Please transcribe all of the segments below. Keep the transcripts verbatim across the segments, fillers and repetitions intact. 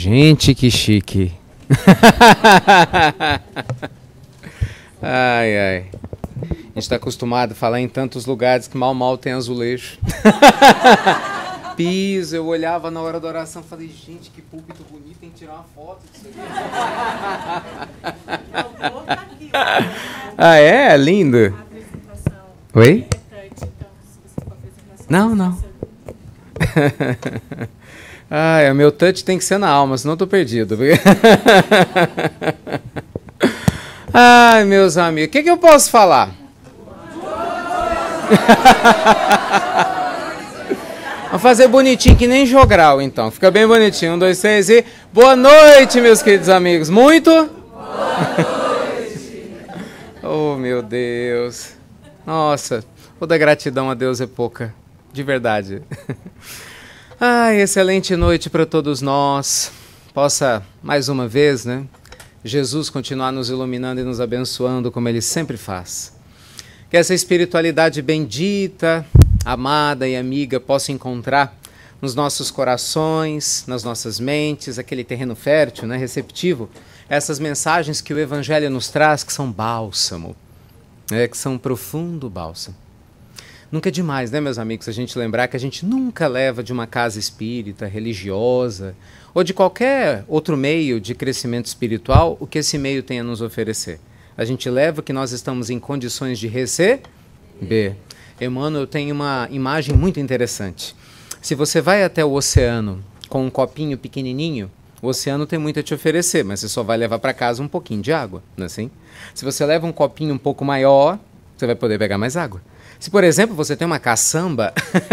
Gente, que chique. Ai, ai. A gente está acostumado a falar em tantos lugares que mal, mal tem azulejo. Piso, eu olhava na hora da oração e falei, gente, que púlpito bonito, tem que tirar uma foto disso aqui. Ah, é? É lindo. Oi? Não, não. Ah, é, meu touch tem que ser na alma, senão eu tô perdido. Ai, meus amigos, o que, que eu posso falar? Vamos fazer bonitinho que nem jogral, então. Fica bem bonitinho. Um, dois, três e... Boa noite, meus queridos amigos. Muito? Boa noite. Oh, meu Deus. Nossa, toda gratidão a Deus é pouca. De verdade. Ai, excelente noite para todos nós. Possa, mais uma vez, né, Jesus continuar nos iluminando e nos abençoando como Ele sempre faz. Que essa espiritualidade bendita, amada e amiga possa encontrar nos nossos corações, nas nossas mentes, aquele terreno fértil, né, receptivo, essas mensagens que o Evangelho nos traz, que são bálsamo, né, que são profundo bálsamo. Nunca é demais, né, meus amigos, a gente lembrar que a gente nunca leva de uma casa espírita, religiosa, ou de qualquer outro meio de crescimento espiritual, o que esse meio tem a nos oferecer. A gente leva o que nós estamos em condições de receber. Emmanuel tem uma imagem muito interessante. Se você vai até o oceano com um copinho pequenininho, o oceano tem muito a te oferecer, mas você só vai levar para casa um pouquinho de água, não é assim? Se você leva um copinho um pouco maior, você vai poder pegar mais água. Se, por exemplo, você tem uma caçamba,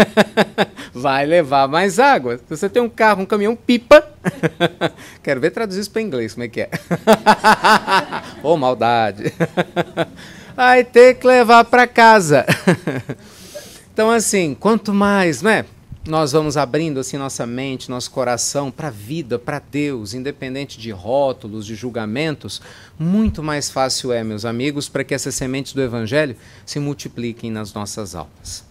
vai levar mais água. Se você tem um carro, um caminhão pipa, quero ver traduzir isso para inglês, como é que é? Ô, oh, maldade. Vai ter que levar para casa. Então, assim, quanto mais, né, nós vamos abrindo assim nossa mente, nosso coração para a vida, para Deus, independente de rótulos, de julgamentos, muito mais fácil é, meus amigos, para que essas sementes do Evangelho se multipliquem nas nossas almas.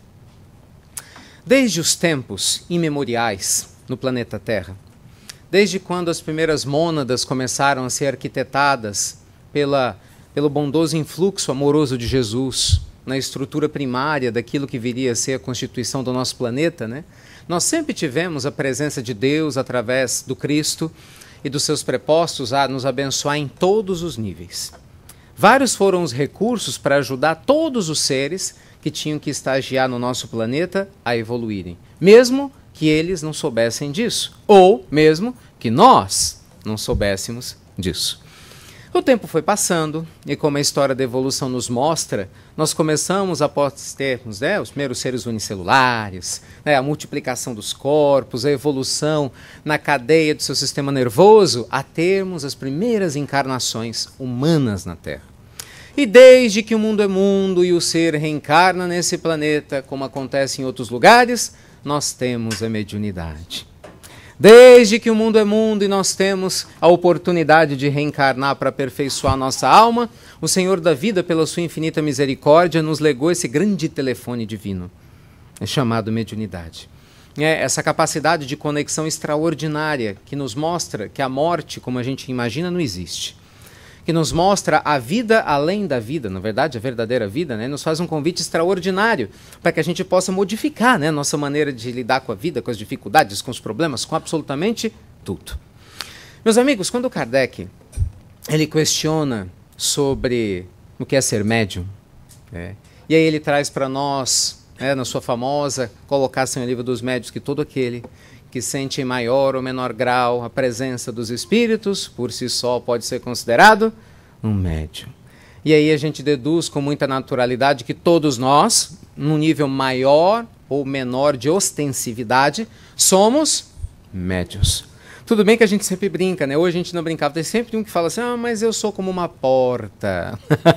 Desde os tempos imemoriais no planeta Terra, desde quando as primeiras mônadas começaram a ser arquitetadas pela, pelo bondoso influxo amoroso de Jesus, na estrutura primária daquilo que viria a ser a constituição do nosso planeta, né? Nós sempre tivemos a presença de Deus através do Cristo e dos seus prepostos a nos abençoar em todos os níveis. Vários foram os recursos para ajudar todos os seres que tinham que estagiar no nosso planeta a evoluírem, mesmo que eles não soubessem disso, ou mesmo que nós não soubéssemos disso. O tempo foi passando e, como a história da evolução nos mostra, nós começamos, após termos, né, os primeiros seres unicelulares, né, a multiplicação dos corpos, a evolução na cadeia do seu sistema nervoso, a termos as primeiras encarnações humanas na Terra. E desde que o mundo é mundo e o ser reencarna nesse planeta, como acontece em outros lugares, nós temos a mediunidade. Desde que o mundo é mundo e nós temos a oportunidade de reencarnar para aperfeiçoar nossa alma, o Senhor da vida, pela sua infinita misericórdia, nos legou esse grande telefone divino, chamado mediunidade. É essa capacidade de conexão extraordinária que nos mostra que a morte, como a gente imagina, não existe. Que nos mostra a vida além da vida, na verdade, a verdadeira vida, né? Nos faz um convite extraordinário para que a gente possa modificar, né, nossa maneira de lidar com a vida, com as dificuldades, com os problemas, com absolutamente tudo. Meus amigos, quando Kardec ele questiona sobre o que é ser médium, né, e aí ele traz para nós, né, na sua famosa colocação em Livro dos Médiuns, que todo aquele que sente em maior ou menor grau a presença dos espíritos, por si só pode ser considerado um médium. E aí a gente deduz com muita naturalidade que todos nós, num nível maior ou menor de ostensividade, somos médiuns. Tudo bem que a gente sempre brinca, né? Hoje a gente não brincava, tem sempre um que fala assim, ah, mas eu sou como uma porta.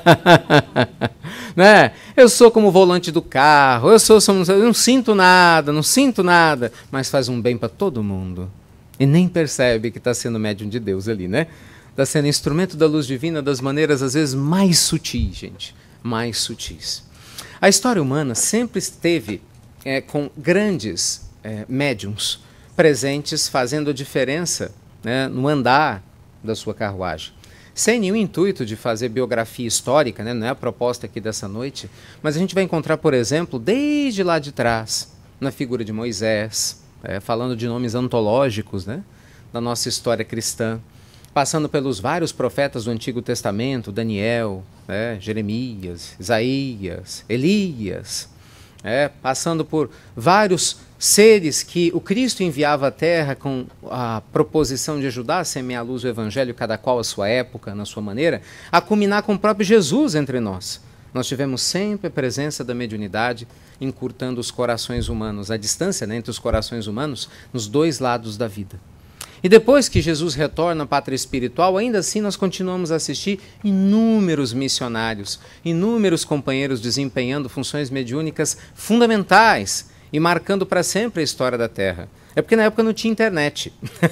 Né? Eu sou como o volante do carro, eu sou, eu não sinto nada, não sinto nada, mas faz um bem para todo mundo. E nem percebe que está sendo médium de Deus ali, né? Está sendo instrumento da luz divina das maneiras, às vezes, mais sutis, gente. Mais sutis. A história humana sempre esteve é, com grandes é, médiums presentes, fazendo a diferença né, no andar da sua carruagem. Sem nenhum intuito de fazer biografia histórica, né, não é a proposta aqui dessa noite, mas a gente vai encontrar, por exemplo, desde lá de trás, na figura de Moisés, é, falando de nomes antológicos, né, da nossa história cristã, passando pelos vários profetas do Antigo Testamento, Daniel, né, Jeremias, Isaías, Elias, é, passando por vários seres que o Cristo enviava à Terra com a proposição de ajudar a semear a luz do Evangelho, cada qual à sua época, na sua maneira, a culminar com o próprio Jesus entre nós. Nós tivemos sempre a presença da mediunidade encurtando os corações humanos, a distância, né, entre os corações humanos, nos dois lados da vida. E depois que Jesus retorna à pátria espiritual, ainda assim nós continuamos a assistir inúmeros missionários, inúmeros companheiros desempenhando funções mediúnicas fundamentais e marcando para sempre a história da Terra. É porque na época não tinha internet.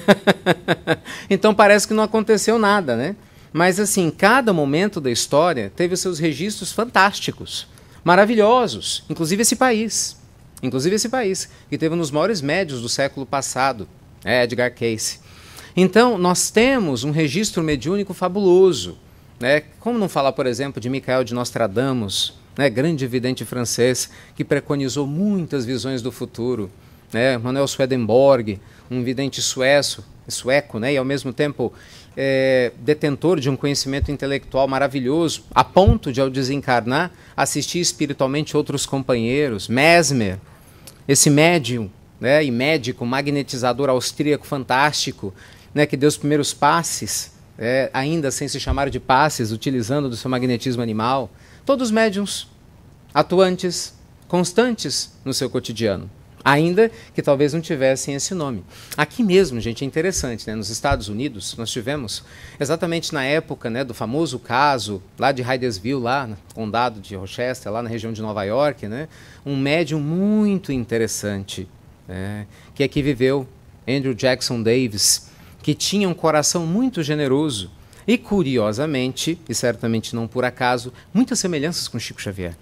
Então parece que não aconteceu nada, né? Mas assim, cada momento da história teve os seus registros fantásticos, maravilhosos, inclusive esse país. Inclusive esse país, que teve um dos maiores médios do século passado, é Edgar Cayce. Então, nós temos um registro mediúnico fabuloso, né? Como não falar, por exemplo, de Michael de Nostradamus, né? Grande vidente francês que preconizou muitas visões do futuro, né? Manuel Swedenborg, um vidente sueço, sueco, né? E ao mesmo tempo é, detentor de um conhecimento intelectual maravilhoso, a ponto de, ao desencarnar, assistir espiritualmente outros companheiros. Mesmer, esse médium, né? E médico, magnetizador austríaco fantástico, né, que deu os primeiros passes, é, ainda sem se chamar de passes, utilizando do seu magnetismo animal. Todos médiums, atuantes, constantes no seu cotidiano, ainda que talvez não tivessem esse nome. Aqui mesmo, gente, é interessante, né, nos Estados Unidos, nós tivemos, exatamente na época, né, do famoso caso lá de Hydesville, lá no condado de Rochester, lá na região de Nova York, né, um médium muito interessante, é, que aqui viveu, Andrew Jackson Davis, que tinha um coração muito generoso e, curiosamente, e certamente não por acaso, muitas semelhanças com Chico Xavier.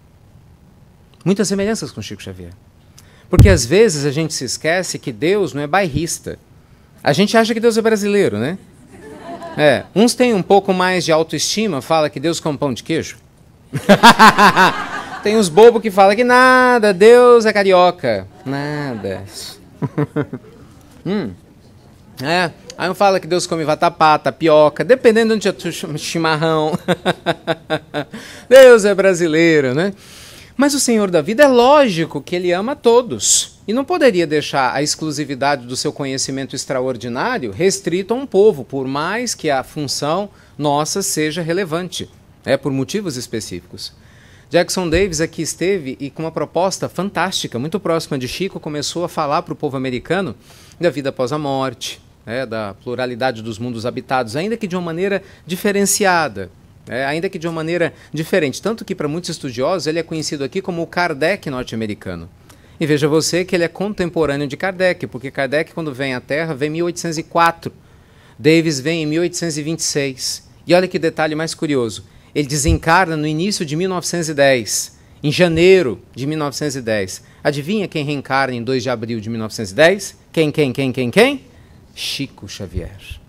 Muitas semelhanças com Chico Xavier. Porque às vezes a gente se esquece que Deus não é bairrista. A gente acha que Deus é brasileiro, né? É, uns têm um pouco mais de autoestima, fala que Deus come pão de queijo. Tem uns bobos que falam que nada, Deus é carioca. Nada. hum. É, aí um fala que Deus come vatapá, tapioca, dependendo de onde é chimarrão. Deus é brasileiro, né? Mas o Senhor da vida é lógico que Ele ama todos. E não poderia deixar a exclusividade do seu conhecimento extraordinário restrito a um povo, por mais que a função nossa seja relevante, é, por motivos específicos. Jackson Davis aqui esteve e com uma proposta fantástica, muito próxima de Chico, começou a falar para o povo americano da vida após a morte, é, da pluralidade dos mundos habitados, ainda que de uma maneira diferenciada, é, ainda que de uma maneira diferente. Tanto que para muitos estudiosos ele é conhecido aqui como o Kardec norte-americano. E veja você que ele é contemporâneo de Kardec, porque Kardec, quando vem à Terra, vem em mil oitocentos e quatro, Davis vem em mil oitocentos e vinte e seis. E olha que detalhe mais curioso, ele desencarna no início de mil novecentos e dez, em janeiro de mil novecentos e dez. Adivinha quem reencarna em dois de abril de mil novecentos e dez? Quem, quem, quem, quem, quem? Chico Xavier.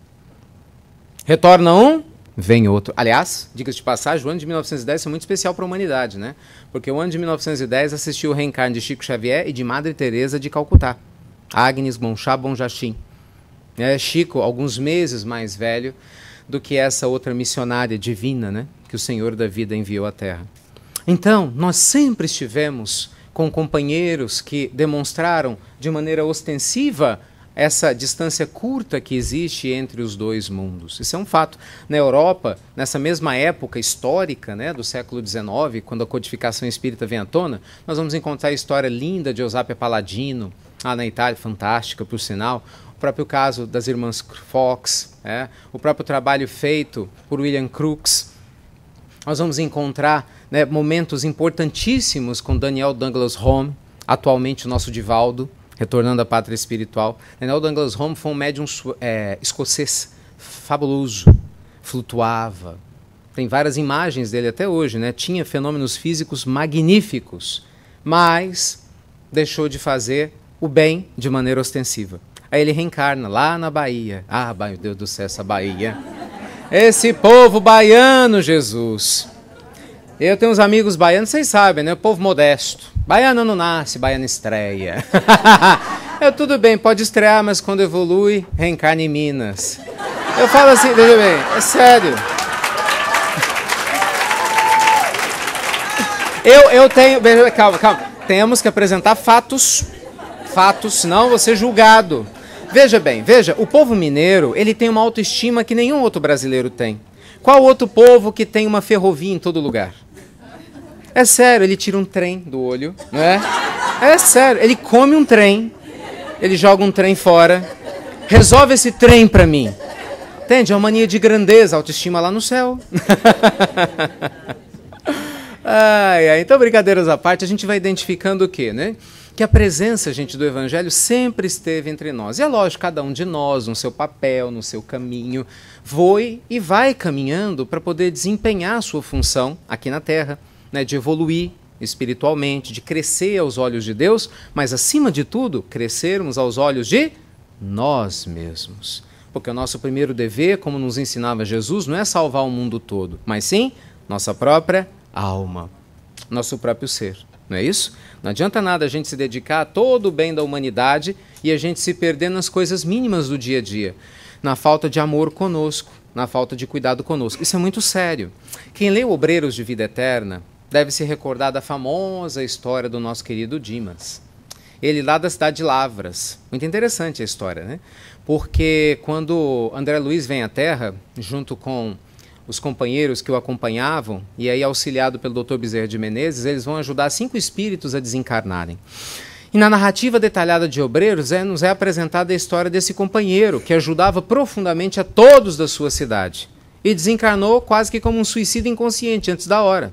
Retorna um, vem outro. Aliás, diga-se de passagem, o ano de mil novecentos e dez é muito especial para a humanidade, né? Porque o ano de mil novecentos e dez assistiu o reencarne de Chico Xavier e de Madre Teresa de Calcutá, Agnes Bonchá Bonjachim. É, Chico, alguns meses mais velho do que essa outra missionária divina, né, que o Senhor da vida enviou à Terra. Então, nós sempre estivemos com companheiros que demonstraram de maneira ostensiva essa distância curta que existe entre os dois mundos. Isso é um fato. Na Europa, nessa mesma época histórica, né, do século dezenove, quando a codificação espírita vem à tona, nós vamos encontrar a história linda de Eusapia Palladino, lá na Itália, fantástica, por sinal, o próprio caso das irmãs Fox, é, o próprio trabalho feito por William Crookes. Nós vamos encontrar, né, momentos importantíssimos com Daniel Douglas Home, atualmente o nosso Divaldo, retornando à pátria espiritual. Daniel Douglas Home foi um médium é, escocês fabuloso, flutuava. Tem várias imagens dele até hoje, né? Tinha fenômenos físicos magníficos, mas deixou de fazer o bem de maneira ostensiva. Aí ele reencarna lá na Bahia. Ah, meu Deus do céu, essa Bahia. Esse povo baiano, Jesus. Eu tenho uns amigos baianos, vocês sabem, né? O povo modesto. Baiano não nasce, baiano estreia. É tudo bem, pode estrear, mas quando evolui, reencarna em Minas. Eu falo assim, veja bem, é sério. Eu, eu tenho... Calma, calma. Temos que apresentar fatos. Fatos, senão eu vou ser julgado. Veja bem, veja, o povo mineiro, ele tem uma autoestima que nenhum outro brasileiro tem. Qual outro povo que tem uma ferrovia em todo lugar? É sério, ele tira um trem do olho, não é? É sério, ele come um trem, ele joga um trem fora, resolve esse trem pra mim. Entende? É uma mania de grandeza, autoestima lá no céu. Ai, ai. Então, brincadeiras à parte, a gente vai identificando o quê, né? Que a presença, gente, do Evangelho sempre esteve entre nós. E é lógico, cada um de nós, no seu papel, no seu caminho, foi e vai caminhando para poder desempenhar a sua função aqui na Terra, né? De evoluir espiritualmente, de crescer aos olhos de Deus, mas, acima de tudo, crescermos aos olhos de nós mesmos. Porque o nosso primeiro dever, como nos ensinava Jesus, não é salvar o mundo todo, mas sim nossa própria alma, nosso próprio ser. Não é isso? Não adianta nada a gente se dedicar a todo o bem da humanidade e a gente se perder nas coisas mínimas do dia a dia, na falta de amor conosco, na falta de cuidado conosco. Isso é muito sério. Quem lê Obreiros de Vida Eterna deve se recordar da famosa história do nosso querido Dimas. Ele lá da cidade de Lavras. Muito interessante a história, né? Porque quando André Luiz vem à Terra, junto com os companheiros que o acompanhavam, e aí auxiliado pelo doutor Bezerra de Menezes, eles vão ajudar cinco espíritos a desencarnarem. E na narrativa detalhada de Obreiros, é, nos é apresentada a história desse companheiro, que ajudava profundamente a todos da sua cidade, e desencarnou quase que como um suicídio inconsciente, antes da hora.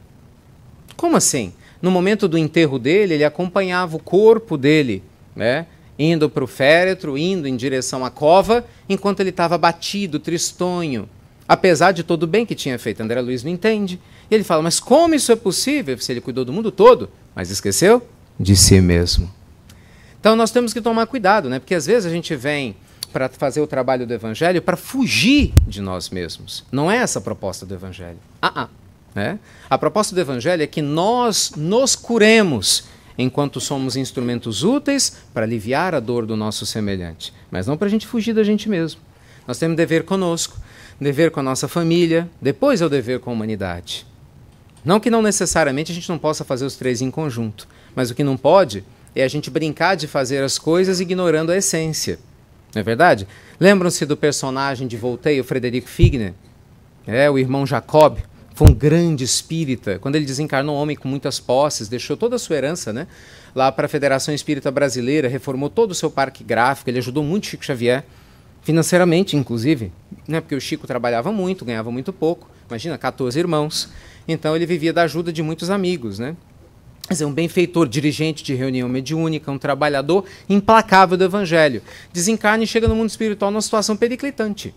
Como assim? No momento do enterro dele, ele acompanhava o corpo dele, né, indo para o féretro, indo em direção à cova, enquanto ele estava abatido, tristonho, apesar de todo o bem que tinha feito. André Luiz não entende. E ele fala, mas como isso é possível se ele cuidou do mundo todo? Mas esqueceu de si mesmo. Então nós temos que tomar cuidado, né? Porque às vezes a gente vem para fazer o trabalho do Evangelho para fugir de nós mesmos. Não é essa a proposta do Evangelho. Ah, ah. Né? A proposta do Evangelho é que nós nos curemos enquanto somos instrumentos úteis para aliviar a dor do nosso semelhante. Mas não para a gente fugir da gente mesmo. Nós temos dever conosco, dever com a nossa família, depois é o dever com a humanidade. Não que não necessariamente a gente não possa fazer os três em conjunto, mas o que não pode é a gente brincar de fazer as coisas ignorando a essência. Não é verdade? Lembram-se do personagem de Voltaire, o Frederico Figner? É, o irmão Jacob, foi um grande espírita. Quando ele desencarnou, um homem com muitas posses, deixou toda a sua herança, né, lá para a Federação Espírita Brasileira, reformou todo o seu parque gráfico, ele ajudou muito Chico Xavier, financeiramente, inclusive, né, porque o Chico trabalhava muito, ganhava muito pouco. Imagina, quatorze irmãos. Então ele vivia da ajuda de muitos amigos, né? Quer dizer, um benfeitor, dirigente de reunião mediúnica, um trabalhador implacável do Evangelho. Desencarna e chega no mundo espiritual numa situação periclitante.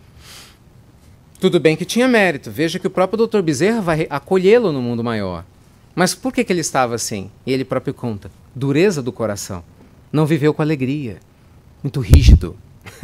Tudo bem que tinha mérito. Veja que o próprio doutor Bezerra vai acolhê-lo no mundo maior. Mas por que, que ele estava assim? E ele próprio conta. Dureza do coração. Não viveu com alegria. Muito rígido.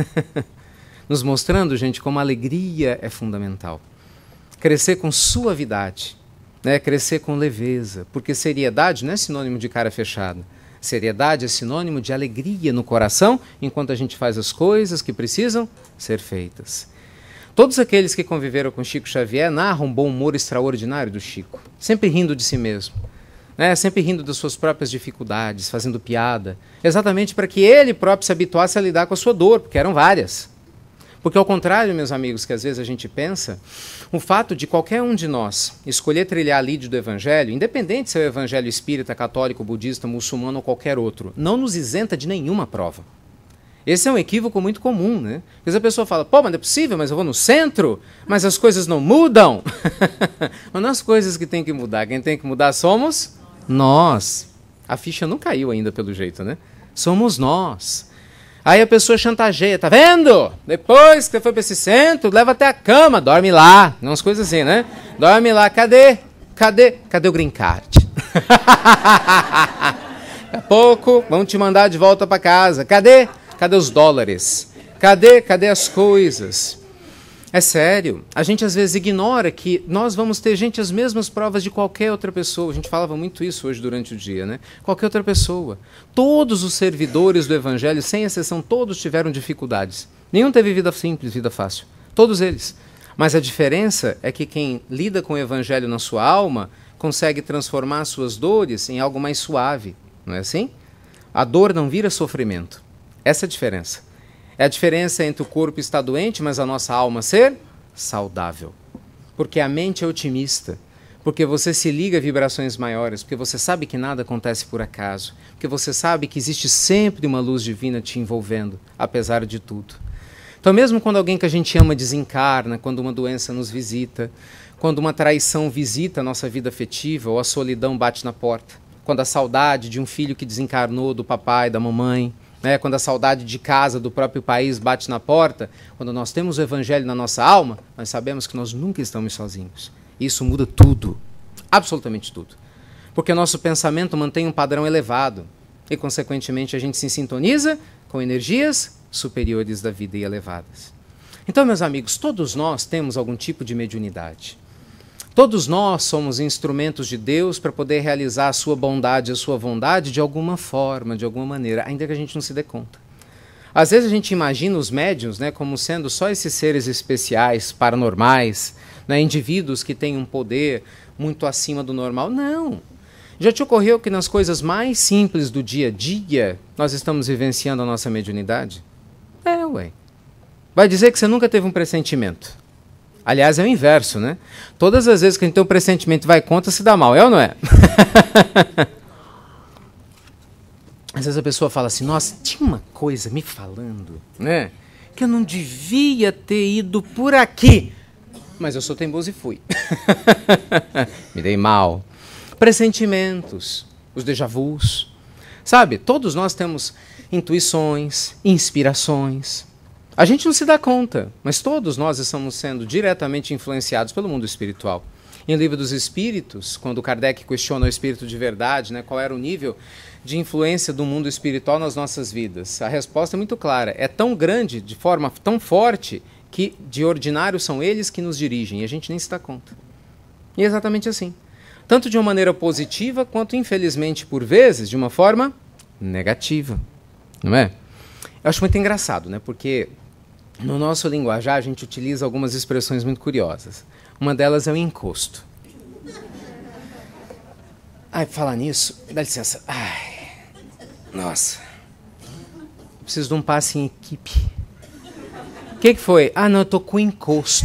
Nos mostrando, gente, como a alegria é fundamental. Crescer com suavidade, né? Crescer com leveza, porque seriedade não é sinônimo de cara fechada. Seriedade é sinônimo de alegria no coração, enquanto a gente faz as coisas que precisam ser feitas. Todos aqueles que conviveram com Chico Xavier narram um bom humor extraordinário do Chico, sempre rindo de si mesmo, né? Sempre rindo das suas próprias dificuldades, fazendo piada, exatamente para que ele próprio se habituasse a lidar com a sua dor, porque eram várias. Porque ao contrário, meus amigos, que às vezes a gente pensa, o fato de qualquer um de nós escolher trilhar a lide do Evangelho, independente se é o Evangelho espírita, católico, budista, muçulmano ou qualquer outro, não nos isenta de nenhuma prova. Esse é um equívoco muito comum, né? Porque a pessoa fala, pô, mas não é possível, mas eu vou no centro, mas as coisas não mudam. Mas não as coisas que tem que mudar, quem tem que mudar somos nós. A ficha não caiu ainda pelo jeito, né? Somos nós. Aí a pessoa chantageia, tá vendo? Depois que você foi para esse centro, leva até a cama, dorme lá. Umas coisas assim, né? Dorme lá, cadê? Cadê? Cadê o green card? Daqui a pouco, vão te mandar de volta para casa. Cadê? Cadê os dólares? Cadê, cadê as coisas? É sério, a gente às vezes ignora que nós vamos ter, gente, as mesmas provas de qualquer outra pessoa. A gente falava muito isso hoje durante o dia, né? Qualquer outra pessoa. Todos os servidores do Evangelho, sem exceção, todos tiveram dificuldades. Nenhum teve vida simples, vida fácil. Todos eles. Mas a diferença é que quem lida com o Evangelho na sua alma consegue transformar suas dores em algo mais suave. Não é assim? A dor não vira sofrimento. Essa é a diferença. É a diferença entre o corpo estar doente, mas a nossa alma ser saudável. Porque a mente é otimista. Porque você se liga a vibrações maiores. Porque você sabe que nada acontece por acaso. Porque você sabe que existe sempre uma luz divina te envolvendo, apesar de tudo. Então, mesmo quando alguém que a gente ama desencarna, quando uma doença nos visita, quando uma traição visita a nossa vida afetiva ou a solidão bate na porta, quando a saudade de um filho que desencarnou, do papai, da mamãe, né, quando a saudade de casa, do próprio país bate na porta, quando nós temos o Evangelho na nossa alma, nós sabemos que nós nunca estamos sozinhos. Isso muda tudo, absolutamente tudo. Porque o nosso pensamento mantém um padrão elevado e, consequentemente, a gente se sintoniza com energias superiores da vida e elevadas. Então, meus amigos, todos nós temos algum tipo de mediunidade. Todos nós somos instrumentos de Deus para poder realizar a sua bondade, a sua vontade de alguma forma, de alguma maneira, ainda que a gente não se dê conta. Às vezes a gente imagina os médiuns, né, como sendo só esses seres especiais, paranormais, né, indivíduos que têm um poder muito acima do normal. Não! Já te ocorreu que nas coisas mais simples do dia a dia nós estamos vivenciando a nossa mediunidade? É, ué. Vai dizer que você nunca teve um pressentimento. Aliás, é o inverso, né? Todas as vezes que a gente tem um pressentimento e vai contra, se dá mal, é ou não é? Às vezes a pessoa fala assim, nossa, tinha uma coisa me falando, né? Que eu não devia ter ido por aqui. Mas eu sou teimoso e fui. Me dei mal. Pressentimentos, os déjà vus. Sabe, todos nós temos intuições, inspirações. A gente não se dá conta, mas todos nós estamos sendo diretamente influenciados pelo mundo espiritual. Em O Livro dos Espíritos, quando Kardec questiona o espírito de verdade, né, qual era o nível de influência do mundo espiritual nas nossas vidas, a resposta é muito clara. É tão grande, de forma tão forte, que de ordinário são eles que nos dirigem e a gente nem se dá conta. E é exatamente assim. Tanto de uma maneira positiva, quanto, infelizmente, por vezes, de uma forma negativa. Não é? Eu acho muito engraçado, né? Porque no nosso linguajar a gente utiliza algumas expressões muito curiosas. Uma delas é o encosto. Ai, falar nisso, dá licença. Ai, nossa. Preciso de um passe em equipe. O que, que foi? Ah, não, eu tô com encosto.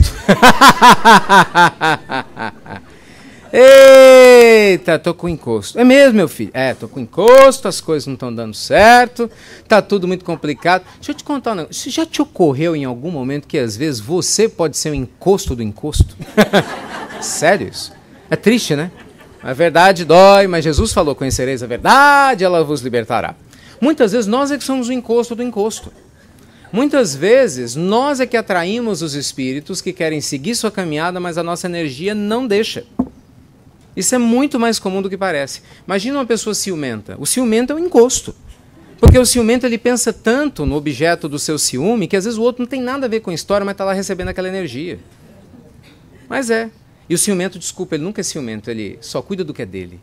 Eita, tô com encosto. É mesmo, meu filho? É, tô com encosto, as coisas não estão dando certo, tá tudo muito complicado. Deixa eu te contar um negócio. Isso já te ocorreu em algum momento que às vezes você pode ser o encosto do encosto? Sério isso? É triste, né? A verdade dói, mas Jesus falou, conhecereis a verdade, ela vos libertará. Muitas vezes nós é que somos o encosto do encosto. Muitas vezes nós é que atraímos os espíritos que querem seguir sua caminhada, mas a nossa energia não deixa. Isso é muito mais comum do que parece. Imagina uma pessoa ciumenta. O ciumento é um encosto. Porque o ciumento ele pensa tanto no objeto do seu ciúme que às vezes o outro não tem nada a ver com a história, mas está lá recebendo aquela energia. Mas é. E o ciumento, desculpa, ele nunca é ciumento, ele só cuida do que é dele.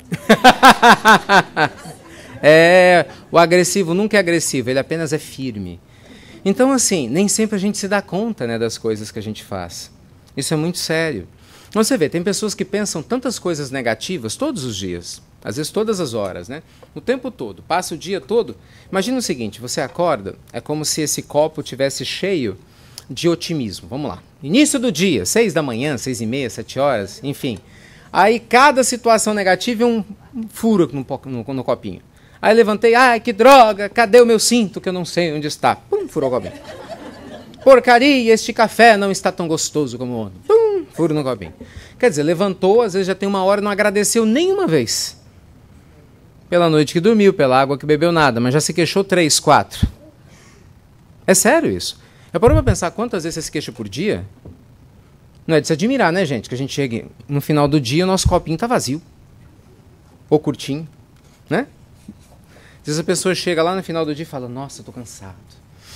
É, o agressivo nunca é agressivo, ele apenas é firme. Então, assim, nem sempre a gente se dá conta, né, das coisas que a gente faz. Isso é muito sério. Você vê, tem pessoas que pensam tantas coisas negativas todos os dias, às vezes todas as horas, né? O tempo todo, passa o dia todo. Imagina o seguinte, você acorda, é como se esse copo tivesse cheio de otimismo. Vamos lá. Início do dia, seis da manhã, seis e meia, sete horas, enfim. Aí cada situação negativa é um furo no, no, no copinho. Aí levantei, ai que droga, cadê o meu cinto que eu não sei onde está? Pum, furou o copinho. Porcaria, este café não está tão gostoso como o outro. Pum, furo no copinho. Quer dizer, levantou, às vezes já tem uma hora e não agradeceu nenhuma vez. Pela noite que dormiu, pela água que bebeu, nada, mas já se queixou três, quatro. É sério isso. Eu parou para pensar quantas vezes você se queixa por dia? Não é de se admirar, né, gente? Que a gente chegue no final do dia e o nosso copinho está vazio. Ou curtinho, né? Às vezes a pessoa chega lá no final do dia e fala, nossa, eu tô cansado.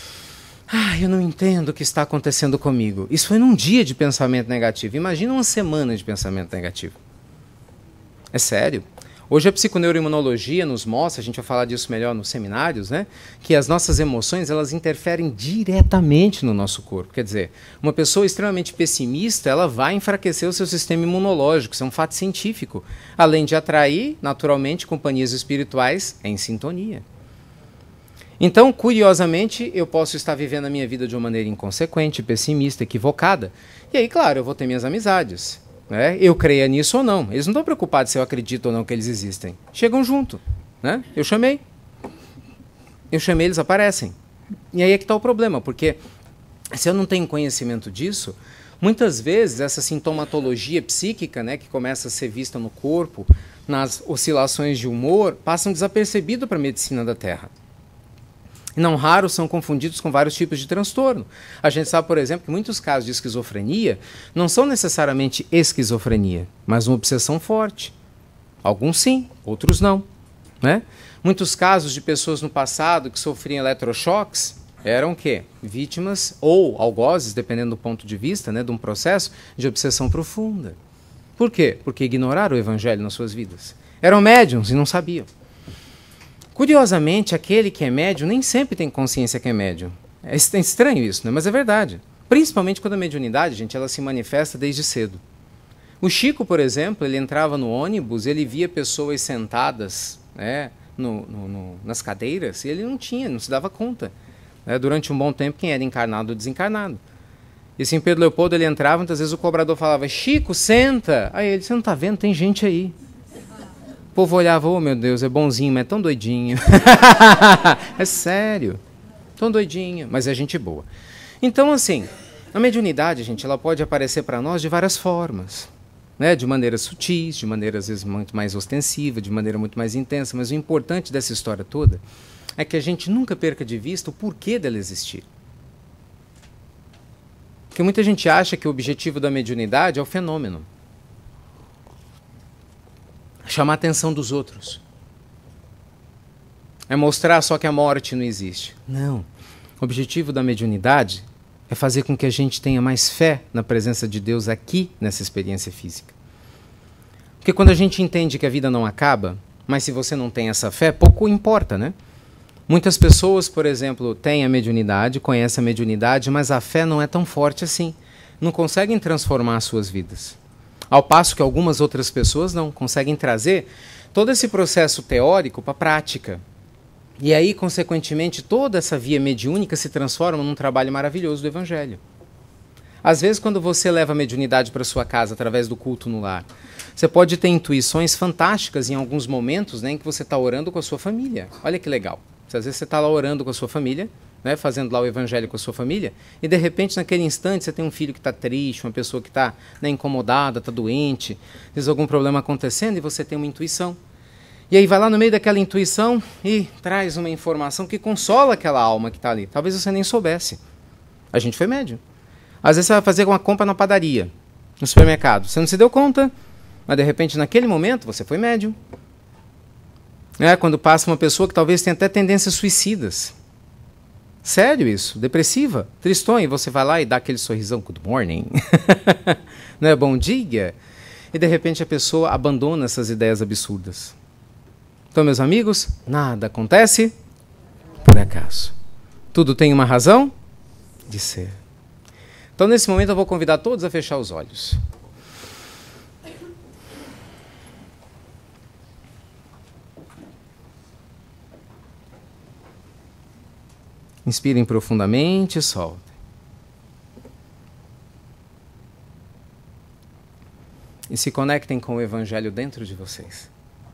Ah, eu não entendo o que está acontecendo comigo. Isso foi num dia de pensamento negativo. Imagina uma semana de pensamento negativo. É sério. Hoje a psiconeuroimunologia nos mostra, a gente vai falar disso melhor nos seminários, né, que as nossas emoções elas interferem diretamente no nosso corpo. Quer dizer, uma pessoa extremamente pessimista, ela vai enfraquecer o seu sistema imunológico, isso é um fato científico, além de atrair, naturalmente, companhias espirituais em sintonia. Então, curiosamente, eu posso estar vivendo a minha vida de uma maneira inconsequente, pessimista, equivocada, e aí, claro, eu vou ter minhas amizades. Né? Eu creia nisso ou não. Eles não estão preocupados se eu acredito ou não que eles existem. Chegam junto. Né? Eu chamei. Eu chamei, eles aparecem. E aí é que está o problema, porque se eu não tenho conhecimento disso, muitas vezes essa sintomatologia psíquica, né, que começa a ser vista no corpo, nas oscilações de humor, passam desapercebido para a medicina da Terra. E não raros são confundidos com vários tipos de transtorno. A gente sabe, por exemplo, que muitos casos de esquizofrenia não são necessariamente esquizofrenia, mas uma obsessão forte. Alguns sim, outros não. Né? Muitos casos de pessoas no passado que sofriam eletrochoques eram o quê? Vítimas ou algozes, dependendo do ponto de vista, né, de um processo de obsessão profunda. Por quê? Porque ignoraram o evangelho nas suas vidas. Eram médiums e não sabiam. Curiosamente, aquele que é médium nem sempre tem consciência que é médium. É estranho isso, né? Mas é verdade. Principalmente quando a mediunidade, gente, ela se manifesta desde cedo. O Chico, por exemplo, ele entrava no ônibus, ele via pessoas sentadas, né, no, no, no, nas cadeiras, e ele não tinha, não se dava conta. Né, durante um bom tempo, quem era encarnado ou desencarnado. E assim, Pedro Leopoldo, ele entrava, muitas vezes o cobrador falava, Chico, senta! Aí ele, você não está vendo? Tem gente aí. O povo olhava, oh meu Deus, é bonzinho, mas é tão doidinho. É sério, tão doidinho, mas é gente boa. Então, assim, a mediunidade, gente, ela pode aparecer para nós de várias formas. Né? De maneiras sutis, de maneira às vezes muito mais ostensiva, de maneira muito mais intensa, mas o importante dessa história toda é que a gente nunca perca de vista o porquê dela existir. Porque muita gente acha que o objetivo da mediunidade é o fenômeno. Chamar a atenção dos outros. É mostrar só que a morte não existe. Não. O objetivo da mediunidade é fazer com que a gente tenha mais fé na presença de Deus aqui nessa experiência física. Porque quando a gente entende que a vida não acaba, mas se você não tem essa fé, pouco importa, né? Muitas pessoas, por exemplo, têm a mediunidade, conhecem a mediunidade, mas a fé não é tão forte assim. Não conseguem transformar as suas vidas. Ao passo que algumas outras pessoas não conseguem trazer todo esse processo teórico para a prática. E aí, consequentemente, toda essa via mediúnica se transforma num trabalho maravilhoso do Evangelho. Às vezes, quando você leva a mediunidade para sua casa através do culto no lar, você pode ter intuições fantásticas em alguns momentos, né, em que você está orando com a sua família. Olha que legal. Às vezes você está lá orando com a sua família, né, fazendo lá o evangelho com a sua família, e de repente naquele instante você tem um filho que está triste, uma pessoa que está, né, incomodada, está doente, às vezes algum problema acontecendo e você tem uma intuição. E aí vai lá no meio daquela intuição e traz uma informação que consola aquela alma que está ali. Talvez você nem soubesse. A gente foi médium. Às vezes você vai fazer uma compra na padaria, no supermercado. Você não se deu conta, mas de repente naquele momento você foi médium. É, quando passa uma pessoa que talvez tenha até tendências suicidas. Sério isso, depressiva, tristonha, e você vai lá e dá aquele sorrisão, good morning, não é bom dia, e de repente a pessoa abandona essas ideias absurdas. Então, meus amigos, nada acontece por acaso. Tudo tem uma razão de ser. Então, nesse momento eu vou convidar todos a fechar os olhos. Inspirem profundamente e soltem. E se conectem com o Evangelho dentro de vocês.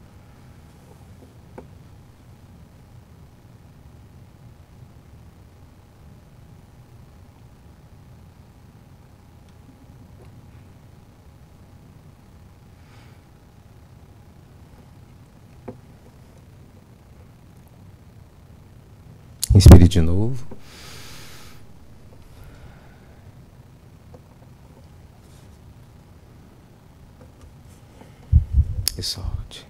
Inspire de novo. E solte.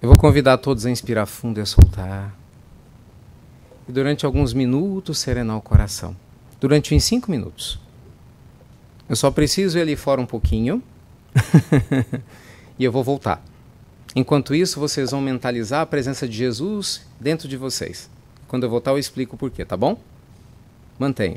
Eu vou convidar todos a inspirar fundo e a soltar. E durante alguns minutos serenar o coração. Durante uns cinco minutos. Eu só preciso ir ali fora um pouquinho. E eu vou voltar. Enquanto isso, vocês vão mentalizar a presença de Jesus dentro de vocês. Quando eu voltar, eu explico o porquê, tá bom? Mantenha.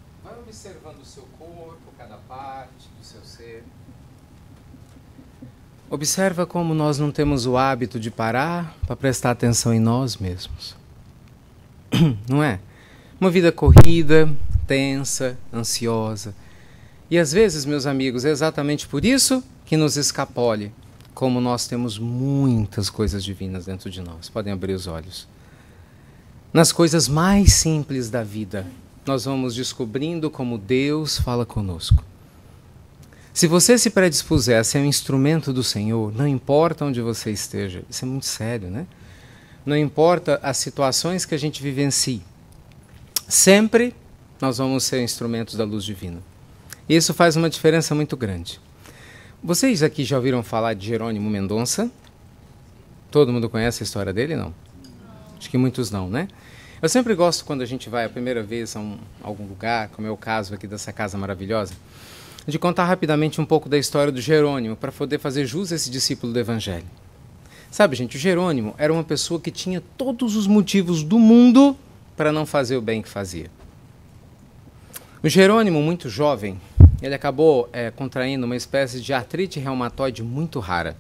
observando o seu corpo, cada parte do seu ser. Observa como nós não temos o hábito de parar para prestar atenção em nós mesmos. Não é? Uma vida corrida, tensa, ansiosa. E às vezes, meus amigos, é exatamente por isso que nos escapole, como nós temos muitas coisas divinas dentro de nós. Podem abrir os olhos. Nas coisas mais simples da vida, nós vamos descobrindo como Deus fala conosco. Se você se predispuser a ser um instrumento do Senhor, não importa onde você esteja, isso é muito sério, né? Não importa as situações que a gente vivencie, sempre nós vamos ser instrumentos da luz divina. Isso faz uma diferença muito grande. Vocês aqui já ouviram falar de Jerônimo Mendonça? Todo mundo conhece a história dele, não? Acho que muitos não, né? Eu sempre gosto, quando a gente vai a primeira vez a, um, a algum lugar, como é o caso aqui dessa casa maravilhosa, de contar rapidamente um pouco da história do Jerônimo, para poder fazer jus a esse discípulo do Evangelho. Sabe, gente, o Jerônimo era uma pessoa que tinha todos os motivos do mundo para não fazer o bem que fazia. O Jerônimo, muito jovem, ele acabou é, contraindo uma espécie de artrite reumatoide muito rara.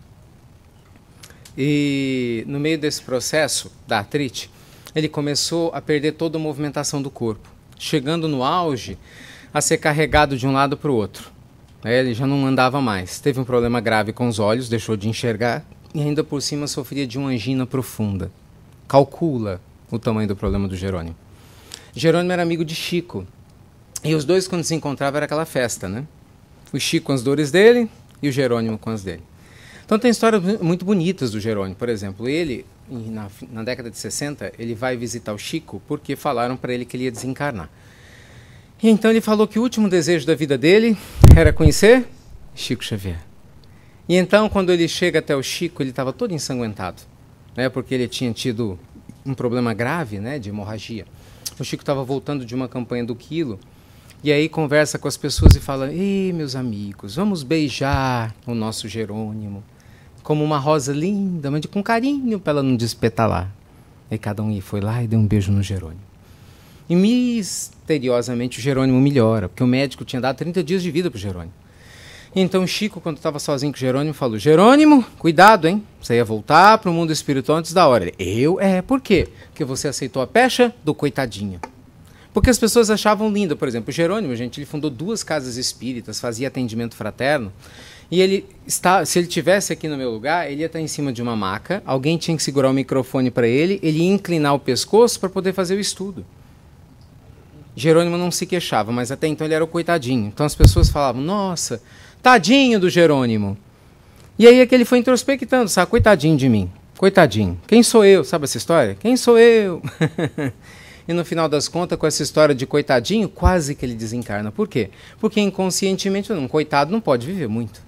E no meio desse processo da artrite, ele começou a perder toda a movimentação do corpo, chegando no auge a ser carregado de um lado para o outro. Ele já não andava mais. Teve um problema grave com os olhos, deixou de enxergar e ainda por cima sofria de uma angina profunda. Calcula o tamanho do problema do Jerônimo. Jerônimo era amigo de Chico. E os dois, quando se encontravam, era aquela festa, né? O Chico com as dores dele e o Jerônimo com as dele. Então tem histórias muito bonitas do Jerônimo. Por exemplo, ele, na, na década de sessenta, ele vai visitar o Chico porque falaram para ele que ele ia desencarnar. E então ele falou que o último desejo da vida dele era conhecer Chico Xavier. E então, quando ele chega até o Chico, ele estava todo ensanguentado, né, porque ele tinha tido um problema grave, né, de hemorragia. O Chico estava voltando de uma campanha do Quilo, e aí conversa com as pessoas e fala: ei, meus amigos, vamos beijar o nosso Jerônimo, como uma rosa linda, mas com carinho, para ela não despetalar. E cada um foi lá e deu um beijo no Jerônimo. E misteriosamente o Jerônimo melhora, porque o médico tinha dado trinta dias de vida para o Jerônimo. Então Chico, quando estava sozinho com o Jerônimo, falou: Jerônimo, cuidado, hein? Você ia voltar para o mundo espiritual antes da hora. Ele: eu? É, por quê? Porque você aceitou a pecha do coitadinho. Porque as pessoas achavam lindo. Por exemplo, o Jerônimo, gente, ele fundou duas casas espíritas, fazia atendimento fraterno. E ele está, se ele tivesse aqui no meu lugar, ele ia estar em cima de uma maca, alguém tinha que segurar o microfone para ele, ele ia inclinar o pescoço para poder fazer o estudo. Jerônimo não se queixava, mas até então ele era o coitadinho. Então as pessoas falavam: nossa, tadinho do Jerônimo. E aí é que ele foi introspectando, sabe? Coitadinho de mim, coitadinho. Quem sou eu? Sabe essa história? Quem sou eu? E no final das contas, com essa história de coitadinho, quase que ele desencarna. Por quê? Porque inconscientemente, um coitado não pode viver muito.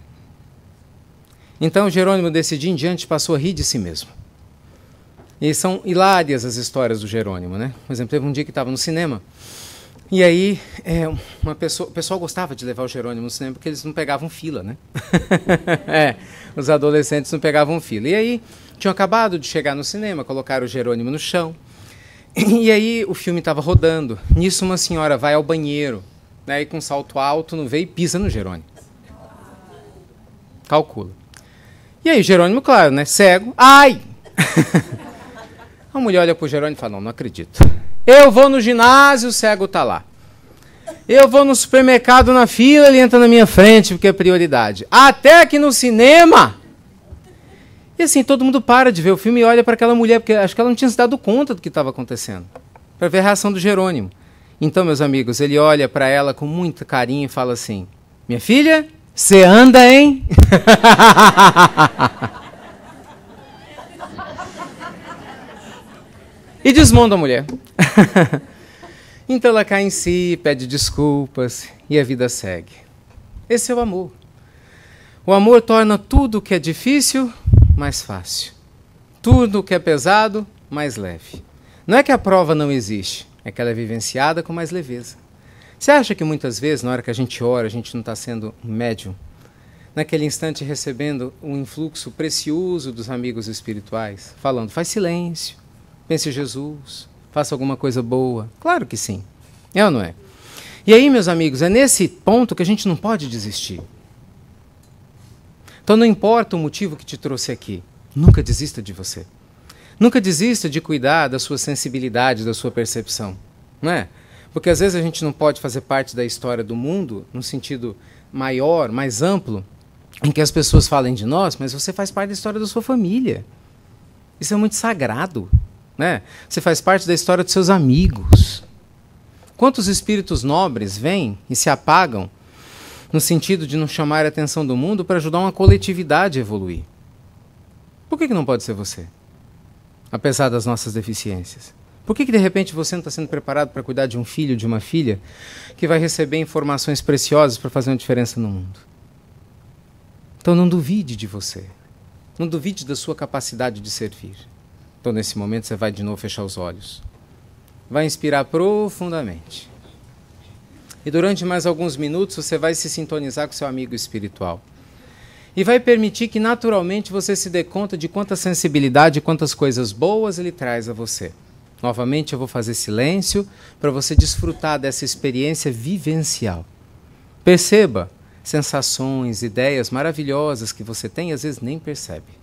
Então Jerônimo, desse dia em diante, passou a rir de si mesmo. E são hilárias as histórias do Jerônimo, né? Por exemplo, teve um dia que estava no cinema, e aí é, uma pessoa, o pessoal gostava de levar o Jerônimo no cinema porque eles não pegavam fila, né? É, os adolescentes não pegavam fila. E aí tinham acabado de chegar no cinema, colocaram o Jerônimo no chão, e aí o filme estava rodando. Nisso uma senhora vai ao banheiro, né, e com um salto alto não vê e pisa no Jerônimo. Calcula. E aí o Jerônimo, claro, né, cego, ai! A mulher olha pro Jerônimo e fala: não, não acredito. Eu vou no ginásio, o cego tá lá. Eu vou no supermercado na fila, ele entra na minha frente, porque é prioridade. Até que no cinema... E assim, todo mundo para de ver o filme e olha para aquela mulher, porque acho que ela não tinha se dado conta do que estava acontecendo, para ver a reação do Jerônimo. Então, meus amigos, ele olha para ela com muito carinho e fala assim: minha filha, você anda, hein? E desmonta a mulher. Então ela cai em si, pede desculpas e a vida segue. Esse é o amor. O amor torna tudo que é difícil mais fácil. Tudo que é pesado mais leve. Não é que a prova não existe, é que ela é vivenciada com mais leveza. Você acha que muitas vezes, na hora que a gente ora, a gente não está sendo um médium? Naquele instante recebendo um influxo precioso dos amigos espirituais, falando: faz silêncio, pense em Jesus, faça alguma coisa boa. Claro que sim. É ou não é? E aí, meus amigos, é nesse ponto que a gente não pode desistir. Então não importa o motivo que te trouxe aqui, nunca desista de você. Nunca desista de cuidar da sua sensibilidade, da sua percepção, não é? Porque às vezes a gente não pode fazer parte da história do mundo no sentido maior, mais amplo, em que as pessoas falem de nós, mas você faz parte da história da sua família. Isso é muito sagrado, né? Você faz parte da história dos seus amigos. Quantos espíritos nobres vêm e se apagam no sentido de não chamar a atenção do mundo para ajudar uma coletividade a evoluir? Por que que não pode ser você? Apesar das nossas deficiências. Por que que de repente você não está sendo preparado para cuidar de um filho, de uma filha, que vai receber informações preciosas para fazer uma diferença no mundo? Então não duvide de você. Não duvide da sua capacidade de servir. Então nesse momento você vai de novo fechar os olhos. Vai inspirar profundamente. E durante mais alguns minutos você vai se sintonizar com seu amigo espiritual. E vai permitir que naturalmente você se dê conta de quanta sensibilidade e quantas coisas boas ele traz a você. Novamente eu vou fazer silêncio para você desfrutar dessa experiência vivencial. Perceba sensações, ideias maravilhosas que você tem e às vezes nem percebe.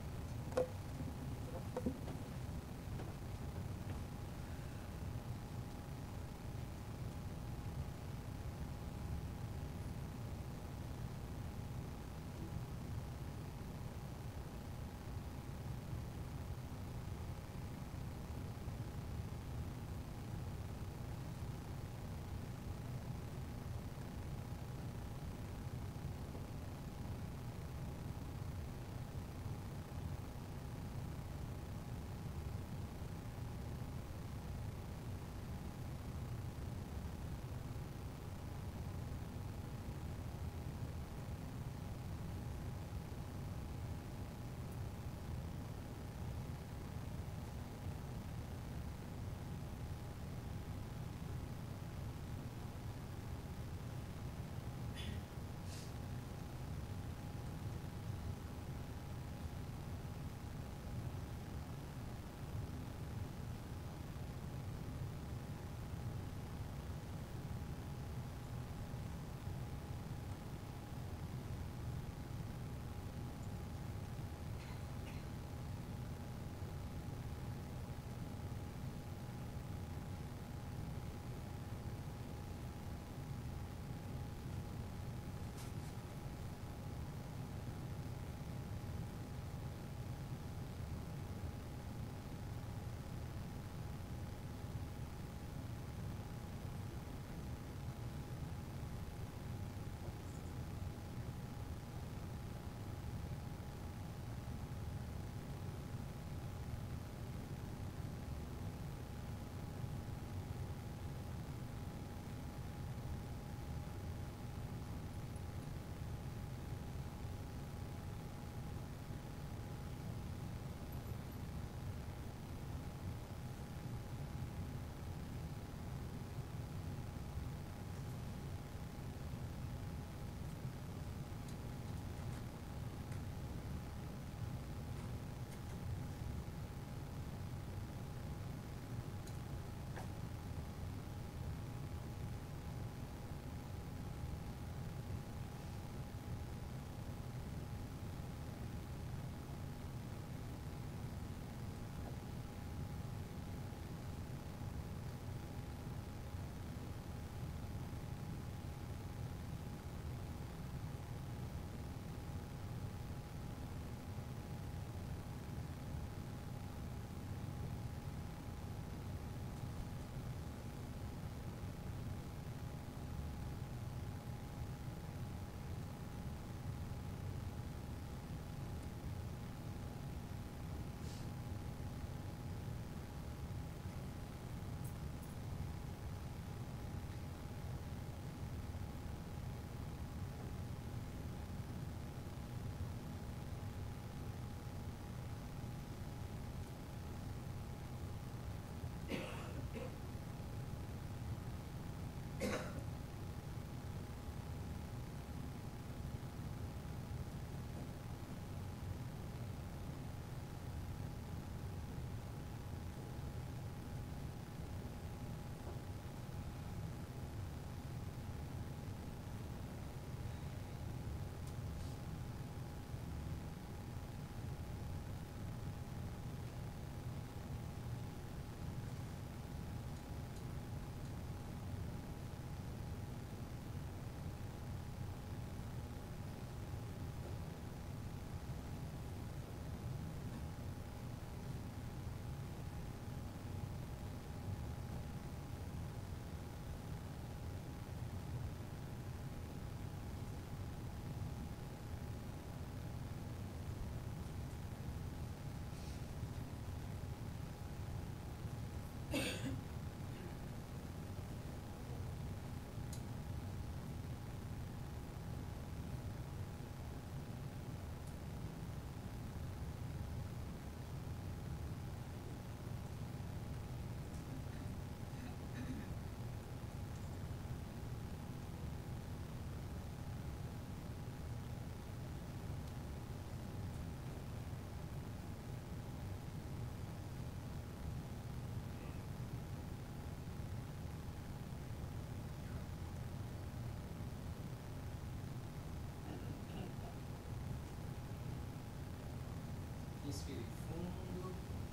Respire fundo.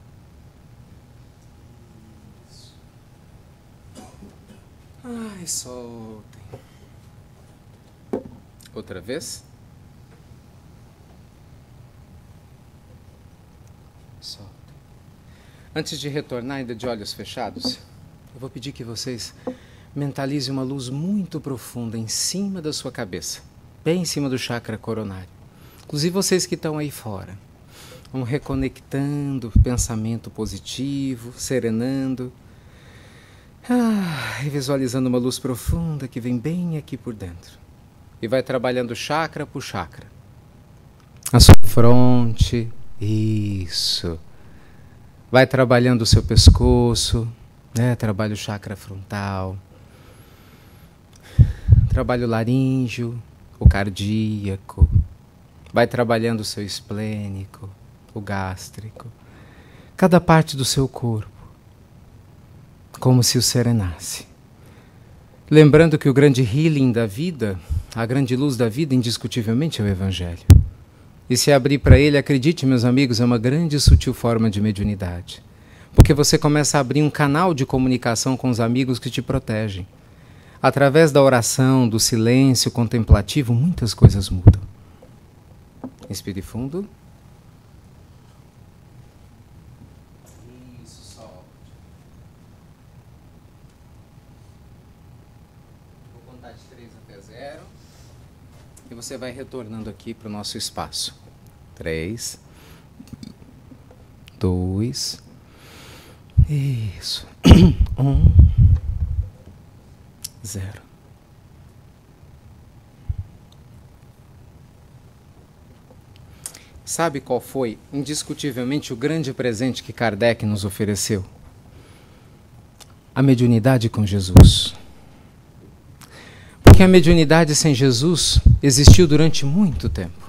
Isso. Ai, soltem. Outra vez. Soltem. Antes de retornar, ainda de olhos fechados, eu vou pedir que vocês mentalizem uma luz muito profunda em cima da sua cabeça, bem em cima do chakra coronário. Inclusive vocês que estão aí fora. Vão reconectando o pensamento positivo, serenando. Ah, e visualizando uma luz profunda que vem bem aqui por dentro. E vai trabalhando chakra por chakra. A sua fronte, isso. Vai trabalhando o seu pescoço, né? Trabalha o chakra frontal. Trabalha o laríngeo, o cardíaco. Vai trabalhando o seu esplênico, o gástrico. Cada parte do seu corpo. Como se o serenasse. Lembrando que o grande healing da vida, a grande luz da vida, indiscutivelmente é o Evangelho. E se abrir para ele, acredite, meus amigos, é uma grande e sutil forma de mediunidade. Porque você começa a abrir um canal de comunicação com os amigos que te protegem. Através da oração, do silêncio contemplativo, muitas coisas mudam. Inspire fundo. Isso, solte. Vou contar de três até zero. E você vai retornando aqui para o nosso espaço. Três. Dois. Isso. Um. Zero. Sabe qual foi, indiscutivelmente, o grande presente que Kardec nos ofereceu? A mediunidade com Jesus. Porque a mediunidade sem Jesus existiu durante muito tempo.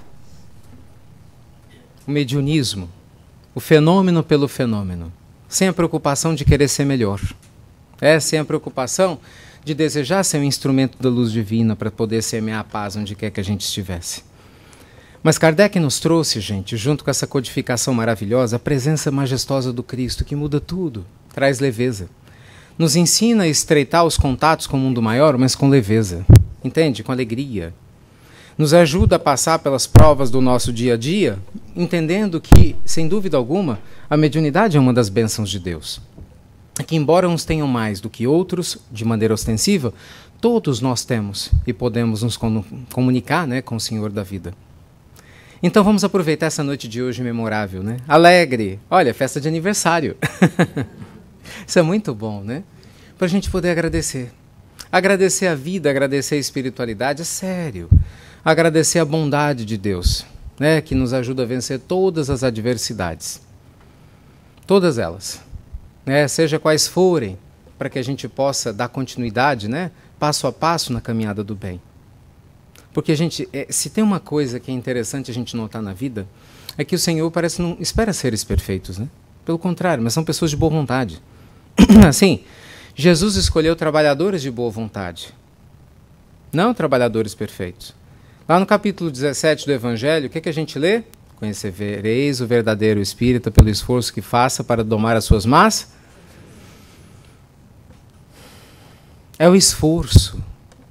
O mediunismo, o fenômeno pelo fenômeno, sem a preocupação de querer ser melhor. É, sem a preocupação de desejar ser um instrumento da luz divina para poder semear a paz onde quer que a gente estivesse. Mas Kardec nos trouxe, gente, junto com essa codificação maravilhosa, a presença majestosa do Cristo, que muda tudo, traz leveza. Nos ensina a estreitar os contatos com o mundo maior, mas com leveza. Entende? Com alegria. Nos ajuda a passar pelas provas do nosso dia a dia, entendendo que, sem dúvida alguma, a mediunidade é uma das bênçãos de Deus. Que embora uns tenham mais do que outros, de maneira ostensiva, todos nós temos e podemos nos comunicar, né, com o Senhor da vida. Então vamos aproveitar essa noite de hoje memorável, né? Alegre! Olha, festa de aniversário. Isso é muito bom, né? Para a gente poder agradecer. Agradecer a vida, agradecer a espiritualidade, é sério. Agradecer a bondade de Deus, né? Que nos ajuda a vencer todas as adversidades. Todas elas. Né? Seja quais forem, para que a gente possa dar continuidade, né? Passo a passo na caminhada do bem. Porque, gente, se tem uma coisa que é interessante a gente notar na vida, é que o Senhor parece não espera seres perfeitos, né? Pelo contrário, mas são pessoas de boa vontade. Assim, Jesus escolheu trabalhadores de boa vontade, não trabalhadores perfeitos. Lá no capítulo dezessete do Evangelho, o que, que a gente lê? Conhecereis o verdadeiro espírita pelo esforço que faça para domar as suas más. É o esforço.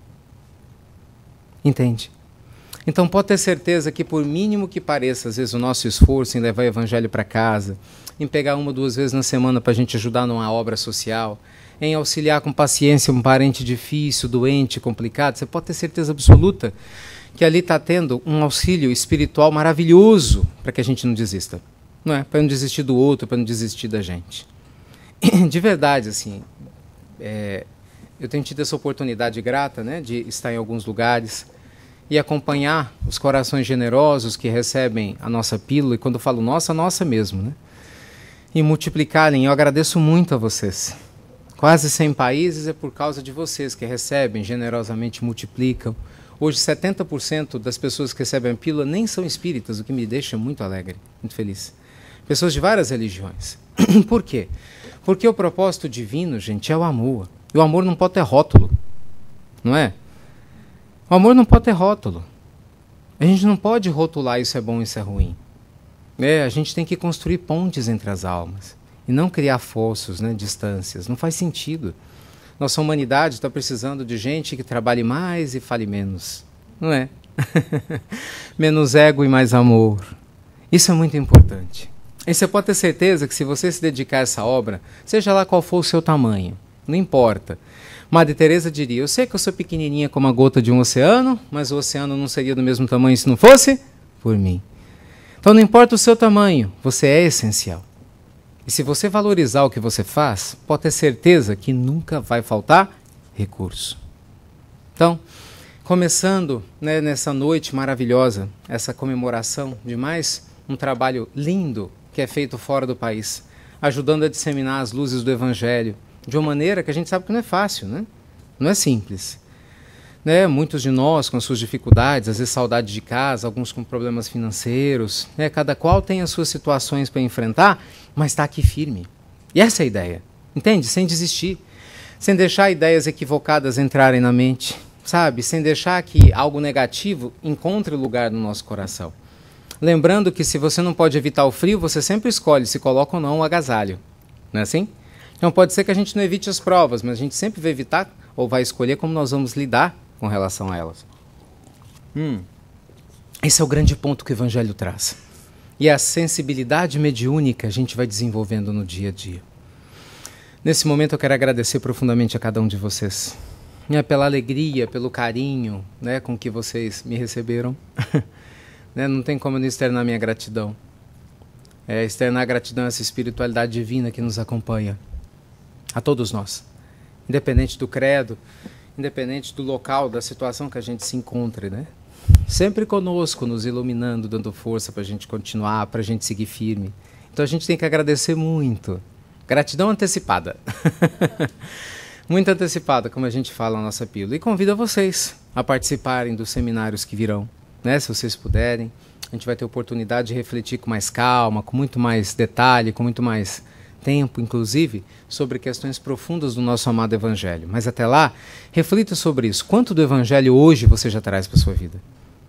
Entende? Então pode ter certeza que, por mínimo que pareça, às vezes, o nosso esforço em levar o Evangelho para casa, em pegar uma ou duas vezes na semana para a gente ajudar numa obra social, em auxiliar com paciência um parente difícil, doente, complicado, você pode ter certeza absoluta que ali está tendo um auxílio espiritual maravilhoso para que a gente não desista. Não é? Para não desistir do outro, para não desistir da gente. De verdade, assim, é, eu tenho tido essa oportunidade grata, né, de estar em alguns lugares e acompanhar os corações generosos que recebem a nossa pílula, e quando eu falo nossa, nossa mesmo, né? E multiplicarem. Eu agradeço muito a vocês. Quase cem países é por causa de vocês que recebem, generosamente multiplicam. Hoje setenta por cento das pessoas que recebem a pílula nem são espíritas, o que me deixa muito alegre, muito feliz. Pessoas de várias religiões. Por quê? Porque o propósito divino, gente, é o amor. E o amor não pode ter rótulo, não é? O amor não pode ter rótulo. A gente não pode rotular isso é bom, isso é ruim. É, a gente tem que construir pontes entre as almas e não criar fossos, né, distâncias. Não faz sentido. Nossa humanidade está precisando de gente que trabalhe mais e fale menos, não é? Menos ego e mais amor. Isso é muito importante. E você pode ter certeza que se você se dedicar a essa obra, seja lá qual for o seu tamanho, não importa. Madre Teresa diria, eu sei que eu sou pequenininha como a gota de um oceano, mas o oceano não seria do mesmo tamanho se não fosse por mim. Então não importa o seu tamanho, você é essencial. E se você valorizar o que você faz, pode ter certeza que nunca vai faltar recurso. Então, começando, né, nessa noite maravilhosa, essa comemoração de mais um trabalho lindo que é feito fora do país, ajudando a disseminar as luzes do Evangelho, de uma maneira que a gente sabe que não é fácil, né? Não é simples. Né? Muitos de nós com suas dificuldades, às vezes saudade de casa, alguns com problemas financeiros, né? Cada qual tem as suas situações para enfrentar, mas está aqui firme. E essa é a ideia, entende? Sem desistir, sem deixar ideias equivocadas entrarem na mente, sabe? Sem deixar que algo negativo encontre lugar no nosso coração. Lembrando que se você não pode evitar o frio, você sempre escolhe se coloca ou não um agasalho, não é assim? Então pode ser que a gente não evite as provas, mas a gente sempre vai evitar ou vai escolher como nós vamos lidar com relação a elas. Hum. Esse é o grande ponto que o Evangelho traz. E a sensibilidade mediúnica a gente vai desenvolvendo no dia a dia. Nesse momento eu quero agradecer profundamente a cada um de vocês. Né, pela alegria, pelo carinho, né, com que vocês me receberam. Né, não tem como eu não externar minha gratidão. É, externar a gratidão a essa espiritualidade divina que nos acompanha. A todos nós. Independente do credo, independente do local, da situação que a gente se encontre, né? Sempre conosco, nos iluminando, dando força para a gente continuar, para a gente seguir firme. Então a gente tem que agradecer muito. Gratidão antecipada. Muito antecipada, como a gente fala na nossa pílula. E convido a vocês a participarem dos seminários que virão, né? Se vocês puderem. A gente vai ter oportunidade de refletir com mais calma, com muito mais detalhe, com muito mais tempo, inclusive, sobre questões profundas do nosso amado Evangelho. Mas até lá, reflita sobre isso. Quanto do Evangelho hoje você já traz para a sua vida?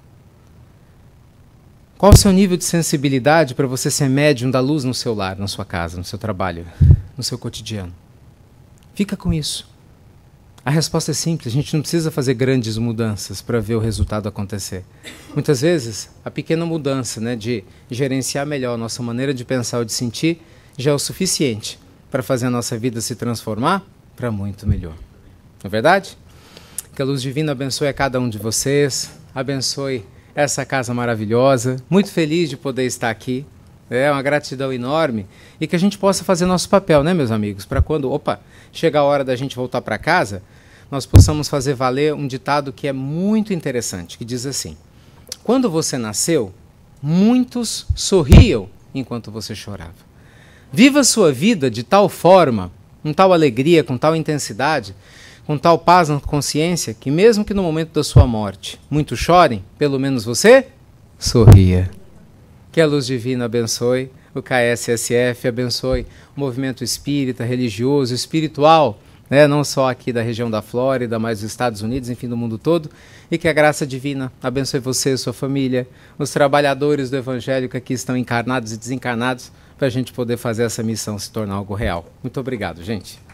Qual o seu nível de sensibilidade para você ser médium da luz no seu lar, na sua casa, no seu trabalho, no seu cotidiano? Fica com isso. A resposta é simples, a gente não precisa fazer grandes mudanças para ver o resultado acontecer. Muitas vezes, a pequena mudança, né, de gerenciar melhor a nossa maneira de pensar ou de sentir já é o suficiente para fazer a nossa vida se transformar para muito melhor. Não é verdade? Que a luz divina abençoe a cada um de vocês, abençoe essa casa maravilhosa, muito feliz de poder estar aqui, é uma gratidão enorme, e que a gente possa fazer nosso papel, né, meus amigos, para quando, opa, chega a hora da gente voltar para casa, nós possamos fazer valer um ditado que é muito interessante, que diz assim: quando você nasceu, muitos sorriam enquanto você chorava. Viva a sua vida de tal forma, com tal alegria, com tal intensidade, com tal paz na consciência, que mesmo que no momento da sua morte muitos chorem, pelo menos você sorria. Que a luz divina abençoe o K S S F, abençoe o movimento espírita, religioso, espiritual, né, não só aqui da região da Flórida, mas dos Estados Unidos, enfim, do mundo todo, e que a graça divina abençoe você, sua família, os trabalhadores do Evangelho que aqui estão encarnados e desencarnados, para a gente poder fazer essa missão se tornar algo real. Muito obrigado, gente.